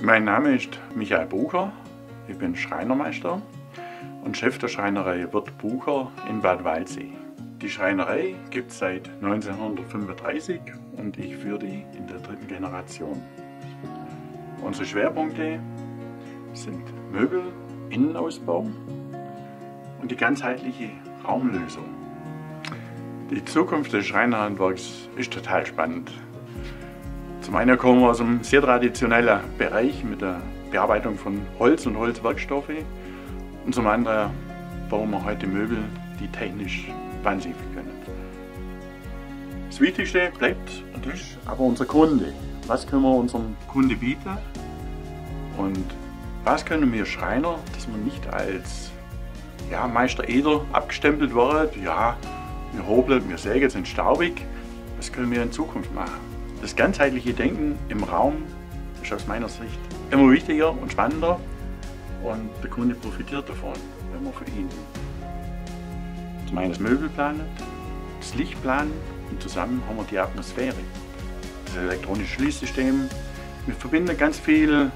Mein Name ist Michael Bucher, ich bin Schreinermeister und Chef der Schreinerei Wirth Bucher in Bad Waldsee. Die Schreinerei gibt es seit 1935 und ich führe die in der 3. Generation. Unsere Schwerpunkte sind Möbel, Innenausbau und die ganzheitliche Raumlösung. Die Zukunft des Schreinerhandwerks ist total spannend. Zum einen kommen wir aus einem sehr traditionellen Bereich mit der Bearbeitung von Holz und Holzwerkstoffe und zum anderen bauen wir heute Möbel, die technisch wahnsinnig können. Das Wichtigste bleibt und ist aber unser Kunde. Was können wir unserem Kunde bieten und was können wir Schreiner, dass wir nicht als Meister Eder abgestempelt werden, wir hobeln, wir sägen, sind staubig. Was können wir in Zukunft machen? Das ganzheitliche Denken im Raum ist aus meiner Sicht immer wichtiger und spannender und der Kunde profitiert davon, wenn wir für ihn zum einen das Möbel planen, das Licht planen und zusammen haben wir die Atmosphäre. Das elektronische Schließsystem, wir verbinden ganz viel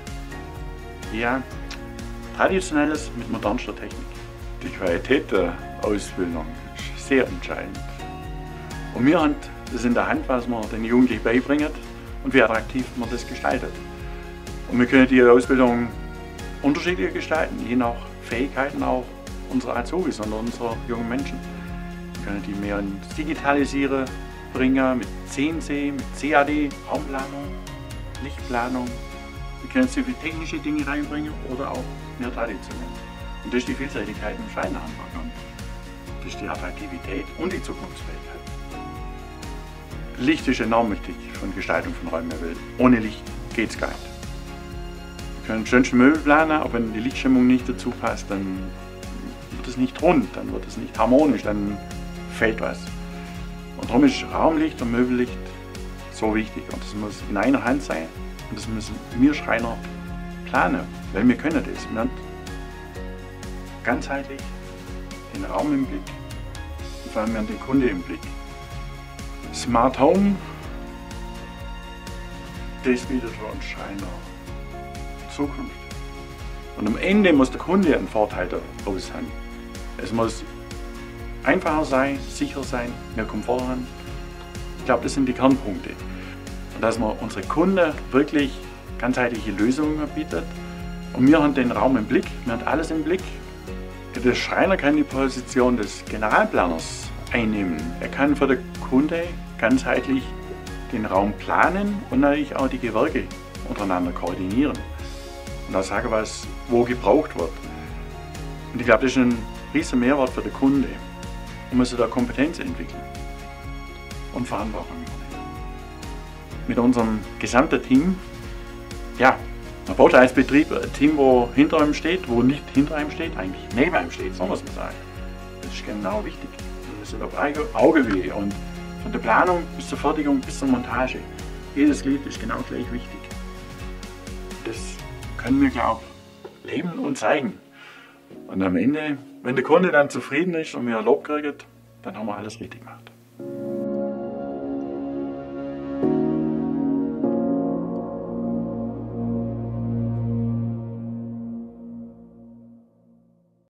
Traditionelles mit modernster Technik. Die Qualität der Ausbildung ist sehr entscheidend. Und wir haben das in der Hand, was wir den Jugendlichen beibringen und wie attraktiv man das gestaltet. Und wir können die Ausbildung unterschiedlich gestalten, je nach Fähigkeiten auch unserer Azubis und unserer jungen Menschen. Wir können die mehr ins Digitalisieren bringen, mit CNC, mit CAD, Raumplanung, Lichtplanung. Wir können sie für technische Dinge reinbringen oder auch mehr traditionell. Und das ist die Vielseitigkeit im Schreinerhandwerk. Das ist die Attraktivität und die Zukunftsfähigkeit. Licht ist enorm wichtig für die Gestaltung von Räumen. Ohne Licht geht es gar nicht. Wir können die schönsten Möbel planen, aber wenn die Lichtstimmung nicht dazu passt, dann wird es nicht rund, dann wird es nicht harmonisch, dann fehlt was. Und darum ist Raumlicht und Möbellicht so wichtig. Und das muss in einer Hand sein und das müssen wir Schreiner planen, weil wir können das. Wir haben ganzheitlich den Raum im Blick und vor allem wir haben den Kunde im Blick. Smart Home, das bietet für uns Schreiner Zukunft. Und am Ende muss der Kunde einen Vorteil daraus haben. Es muss einfacher sein, sicher sein, mehr Komfort haben. Ich glaube, das sind die Kernpunkte. Und dass man unsere Kunden wirklich ganzheitliche Lösungen bietet. Und wir haben den Raum im Blick, wir haben alles im Blick. Der Schreiner kann die Position des Generalplaners einnehmen. Er kann für den Kunde ganzheitlich den Raum planen und natürlich auch die Gewerke untereinander koordinieren. Und auch sagen, was wo gebraucht wird. Und ich glaube, das ist ein riesiger Mehrwert für den Kunde. Und muss da Kompetenz entwickeln und Verantwortung übernehmen. Mit unserem gesamten Team, man baut als Betrieb ein Team, wo hinter einem steht, wo nicht hinter einem steht, eigentlich neben einem steht, so muss man sagen. Das ist genau wichtig. Das ist auf Augenhöhe und von der Planung bis zur Fertigung bis zur Montage. Jedes Glied ist genau gleich wichtig. Das können wir, glaube ich, leben und zeigen. Und am Ende, wenn der Kunde dann zufrieden ist und wir Lob kriegt, dann haben wir alles richtig gemacht.